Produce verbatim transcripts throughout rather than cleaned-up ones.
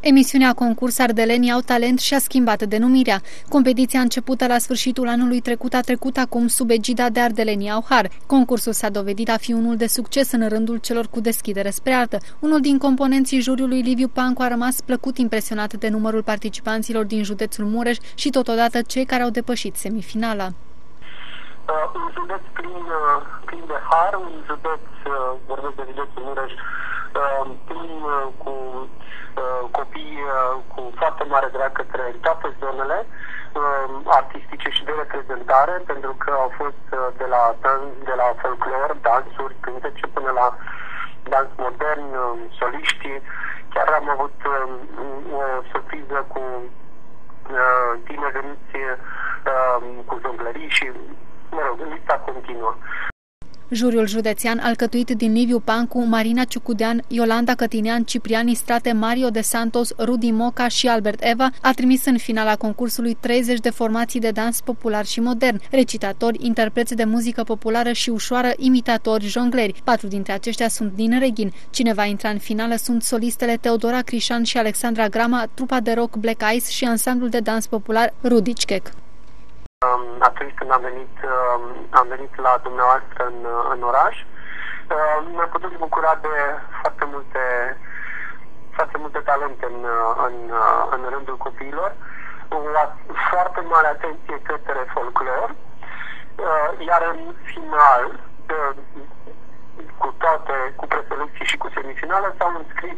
Emisiunea Concurs Ardelenii au talent și-a schimbat denumirea. Competiția începută la sfârșitul anului trecut a trecut acum sub egida de Ardelenii au har. Concursul s-a dovedit a fi unul de succes în rândul celor cu deschidere spre artă. Unul din componenții juriului, Liviu Pancu, a rămas plăcut impresionat de numărul participanților din județul Mureș și totodată cei care au depășit semifinala. Uh, un județ plin, uh, plin de har, un județ, uh, vorbesc de județul Mureș, uh, plin uh, cu uh, copii uh, cu foarte mare drag către toate zonele uh, artistice și de reprezentare, pentru că au fost uh, de la de la folclor, dansuri, cântece, până la dans modern, uh, soliști. Chiar am avut uh, o surpriză cu uh, tineri veniți uh, cu jonglerii și mă rog, lista continuă. Juriul județean, alcătuit din Liviu Pancu, Marina Ciucudean, Iolanda Cătinean, Ciprian Istrate, Mario de Santos, Rudi Moca și Albert Eva, a trimis în finala concursului treizeci de formații de dans popular și modern, recitatori, interpreți de muzică populară și ușoară, imitatori, jongleri. Patru dintre aceștia sunt din Reghin. Cine va intra în finală sunt solistele Teodora Crișan și Alexandra Grama, trupa de rock Black Eyes și ansamblul de dans popular Rudicek. Atunci când am venit, am venit la dumneavoastră în, în oraș, ne-am putut bucura de foarte multe, foarte multe talente în, în, în rândul copiilor, o foarte mare atenție către folclor, iar în final, cu toate, cu preselecții și cu semifinală, s-au înscris,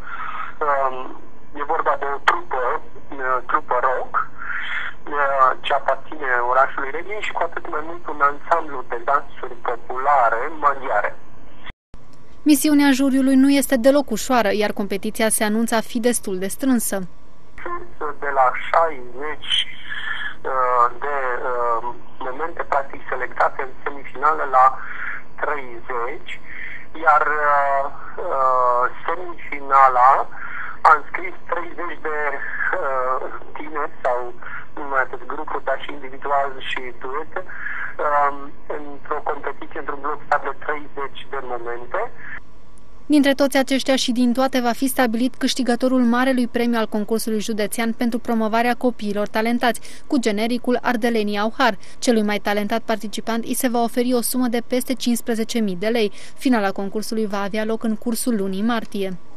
e vorba de o trupă, trupă rock, ce aparține orașului Reghin și cu atât mai mult un ansamblu de dansuri populare maghiare. Misiunea juriului nu este deloc ușoară, iar competiția se anunță a fi destul de strânsă. Sunt de la șaizeci de momente practic selectate în semifinală la treizeci, iar semifinala a înscris treizeci de tineri sau nu mai atât grupuri, dar și individual și duete, într-o competiție, într-un bloc de treizeci de momente. Dintre toți aceștia și din toate va fi stabilit câștigătorul marelui premiu al concursului județean pentru promovarea copiilor talentați, cu genericul Ardelenii au har. Celui mai talentat participant îi se va oferi o sumă de peste cincisprezece mii de lei. Finala concursului va avea loc în cursul lunii martie.